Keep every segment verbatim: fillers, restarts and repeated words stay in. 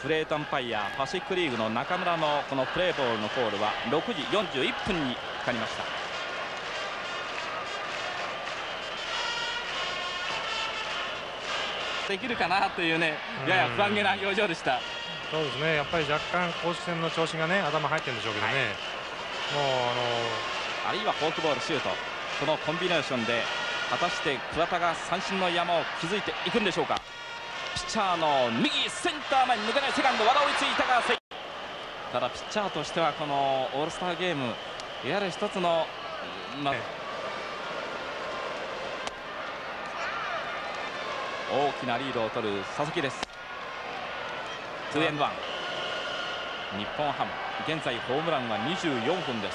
プレートアンパイアパシフィックリーグの中村のこのプレーボールのコールはろくじよんじゅういっぷんにかかりました。できるかなというね、やや不安げな表情でした。 そうですね、やっぱり若干公式戦の調子がね頭入ってるんでしょうけどね、はい、もうあのあるいはフォークボールシュート、このコンビネーションで果たして桑田が三振の山を築いていくんでしょうか。ピッチャーの右センター前に抜けないセカンド、和田追いついたが、ただピッチャーとしてはこのオールスターゲームいわゆる一つの、まあ、大きなリードを取る佐々木です。ツーエンドワン、日本ハム現在ホームランはにじゅうよんほんです。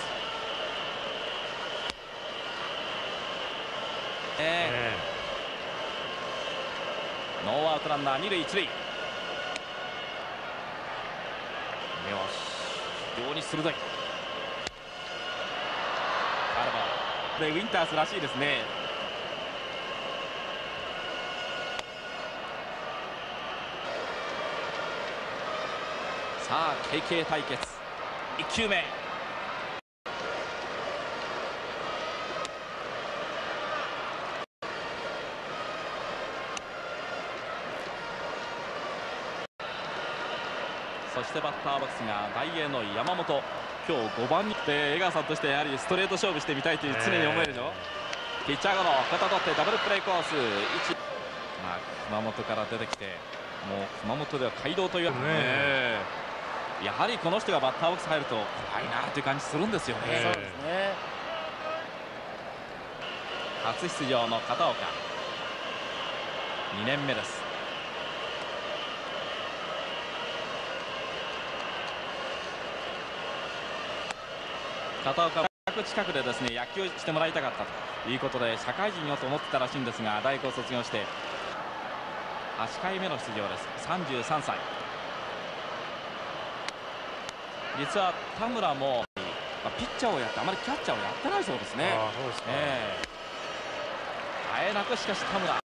えー、ノーアウトランナー二塁一塁。よし、非常に鋭いカールバーでウィンタースらしいですね。さあ ケーケー 対決、いっきゅうめ。そしてバッターボックスが大英の山本、今日ごばんにで江川さんとしてやはりストレート勝負してみたいという常に思えるでしょ。ピッチャーゴロ、肩取ってダブルプレーコースいち、まあ、熊本から出てきてもう熊本では街道というね、やはりこの人がバッターボックス入ると怖いなという感じするんですよね。 そうですね。 初出場の片岡、にねんめです。片岡は近くでですね野球をしてもらいたかったということで社会人をと思ってたらしいんですが、大学を卒業してはちかいめの出場です。さんじゅうさんさい。実は田村もピッチャーをやってあまりキャッチャーをやってないそうですね。ああ、そうですか。えー、あえなくしかし田村